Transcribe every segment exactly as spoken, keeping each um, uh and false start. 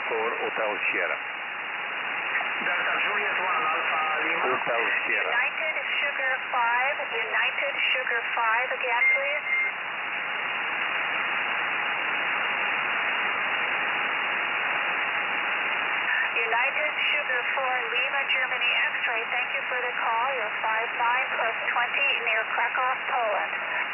four, Hotel Sierra. Delta Juliet one, Alpha Lima. Hotel Sierra. United Sugar five, United Sugar five again, please. United Sugar four, Lima, Germany, X-ray. Thank you for the call. You're five nine plus twenty near Krakow, Poland.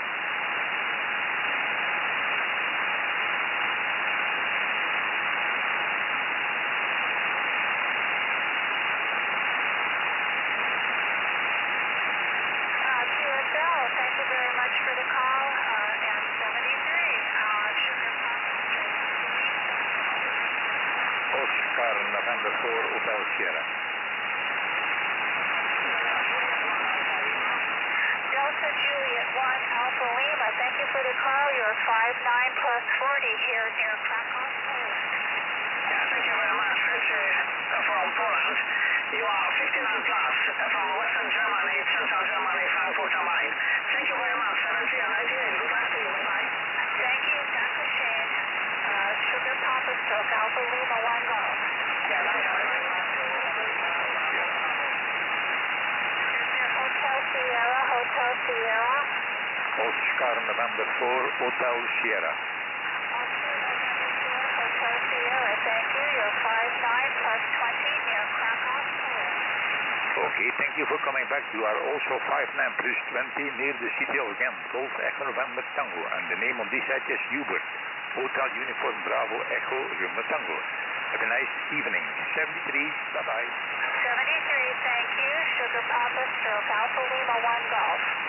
Uh, Q S L, thank you very much for the call. Uh, and seventy-three, uh, Sugar Papa. Oscar November four, Hotel Sierra. Delta Juliet one, Alpha Lima. Thank you for the call. You're five nine plus forty here near Krakow, Poland. Yeah, thank you very much. It's uh, from Poland. You are fifty-nine plus uh, from Western Germany, Central Germany, Frankfurt am Main. Thank you very much. seventy and ninety-eight. Good luck to you. Bye-bye. Thank you, Doctor Shane. Uh, Sugar Papa Stroke, Alpha Lima one Golf. Yeah, bye. Bye-bye. Hotel Sierra, Hotel Sierra. Oscar November four, Hotel Sierra. Oscar November four, Hotel Sierra. Thank you. You're five nine plus twenty near Krakow, Poland. Okay, thank you for coming back. You are also five nine plus twenty near the city of Ghent, Golf Echo November Tango. And the name of this site is Hubert. Hotel Uniform Bravo Echo Lima Tango. Have a nice evening. seventy-three, bye-bye. seventy-three, thank you. Sugar Papa Stroke, Alpha Lima one Golf.